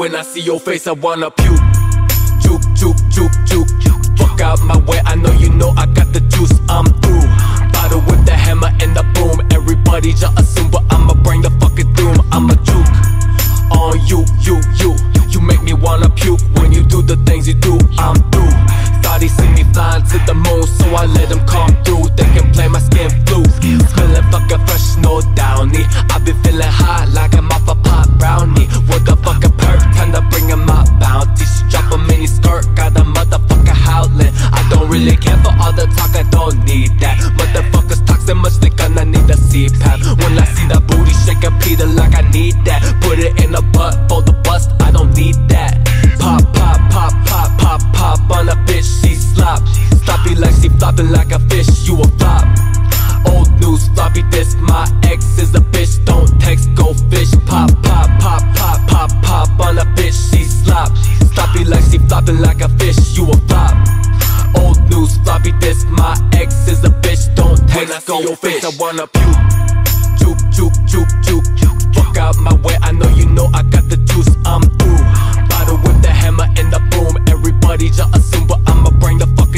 When I see your face, I wanna puke. Juke, juke, juke, juke. Fuck out my way, I know you know I got the juice, I'm through. Bottle with the hammer and the boom. Everybody just assume, but I'ma bring the fucking doom. I'ma juke on you, you make me wanna puke. When you do the things you do, I'm through. Thought he see me flying to the moon, so I let him come through. They can play my skin flu. Smelling fucking fresh, no downy. I been feeling hot like I'm off a pop brownie. With a fucking perk, time to bring him my bounty. She drop a mini skirt, got a motherfucker howling. I don't really care for all the talk, I don't need that. Motherfuckers toxic, much they gonna need a CPAP. When I see that booty shaking Peter like I need that. Put it in a butt for the bust, I don't need that. Pop, pop, pop, pop, pop, pop on a bitch, she slop. Sloppy like she flopping like a fish, you a flop. Old news, floppy disk, my ex is a bitch, don't text, go fish. Pop, pop, pop, pop, pop, pop on a bitch, she slop. Sloppy like she flopping like a fish, you a flop. Old news, floppy disk, my ex is a bitch, don't text, go your fish. I wanna puke. Juke, juke, juke, juke. Fuck out my way, I know you know I got the juice, I'm through. Bottle with the hammer and the boom. Everybody just assume, but I'ma bring the fuck